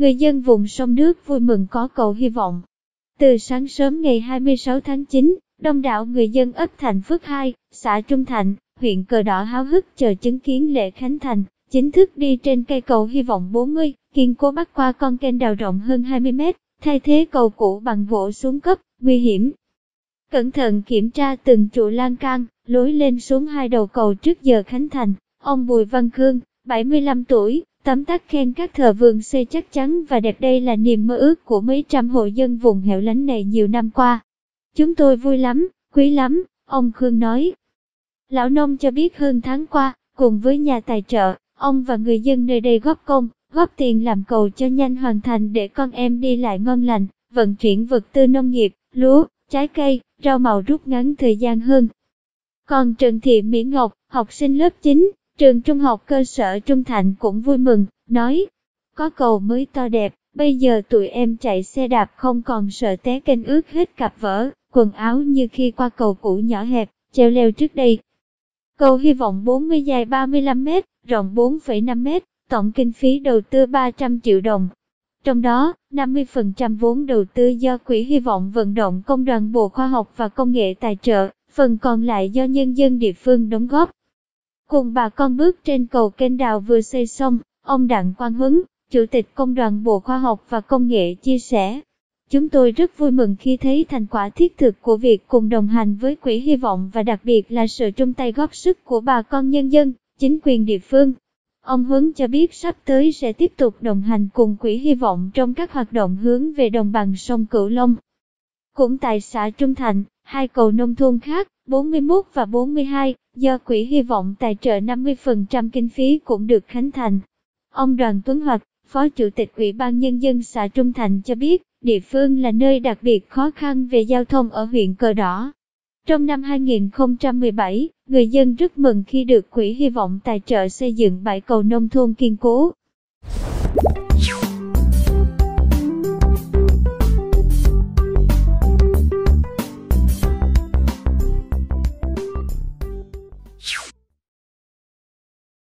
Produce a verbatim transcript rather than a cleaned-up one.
người dân vùng sông nước vui mừng có cầu hy vọng. Từ sáng sớm ngày hai mươi sáu tháng chín, đông đảo người dân ấp Thạnh Phước hai, xã Trung Thạnh, huyện Cờ Đỏ háo hức chờ chứng kiến lễ khánh thành, chính thức đi trên cây cầu hy vọng bốn mươi, kiên cố bắc qua con kênh đào rộng hơn hai mươi mét, thay thế cầu cũ bằng gỗ xuống cấp, nguy hiểm. Cẩn thận kiểm tra từng trụ lan can, lối lên xuống hai đầu cầu trước giờ khánh thành, ông Bùi Văn Khương, bảy mươi lăm tuổi, tấm tắc khen các thợ vườn xây chắc chắn và đẹp, đây là niềm mơ ước của mấy trăm hộ dân vùng hẻo lánh này nhiều năm qua. Chúng tôi vui lắm, quý lắm, ông Khương nói. Lão nông cho biết hơn tháng qua, cùng với nhà tài trợ, ông và người dân nơi đây góp công, góp tiền làm cầu cho nhanh hoàn thành để con em đi lại ngon lành, vận chuyển vật tư nông nghiệp, lúa, trái cây, rau màu rút ngắn thời gian hơn. Còn Trần Thị Mỹ Ngọc, học sinh lớp chín, trường trung học cơ sở Trung Thạnh cũng vui mừng, nói, có cầu mới to đẹp, bây giờ tụi em chạy xe đạp không còn sợ té kênh ướt hết cặp vỡ, quần áo như khi qua cầu cũ nhỏ hẹp, treo leo trước đây. Cầu hy vọng bốn mươi dài ba mươi lăm mét, rộng bốn phẩy năm mét, tổng kinh phí đầu tư ba trăm triệu đồng. Trong đó, năm mươi phần trăm vốn đầu tư do Quỹ Hy vọng vận động Công đoàn Bộ Khoa học và Công nghệ tài trợ, phần còn lại do nhân dân địa phương đóng góp. Cùng bà con bước trên cầu kênh đào vừa xây xong, ông Đặng Quang Huấn, Chủ tịch Công đoàn Bộ Khoa học và Công nghệ chia sẻ. Chúng tôi rất vui mừng khi thấy thành quả thiết thực của việc cùng đồng hành với Quỹ Hy vọng và đặc biệt là sự chung tay góp sức của bà con nhân dân, chính quyền địa phương. Ông Huấn cho biết sắp tới sẽ tiếp tục đồng hành cùng Quỹ Hy vọng trong các hoạt động hướng về đồng bằng sông Cửu Long. Cũng tại xã Trung Thạnh, hai cầu nông thôn khác, bốn mươi mốt và bốn mươi hai, do Quỹ Hy vọng tài trợ năm mươi phần trăm kinh phí cũng được khánh thành. Ông Đoàn Tuấn Hoạch, Phó Chủ tịch Ủy ban Nhân dân xã Trung Thạnh cho biết, địa phương là nơi đặc biệt khó khăn về giao thông ở huyện Cờ Đỏ. Trong năm hai nghìn không trăm mười bảy, người dân rất mừng khi được Quỹ Hy vọng tài trợ xây dựng bãi cầu nông thôn kiên cố,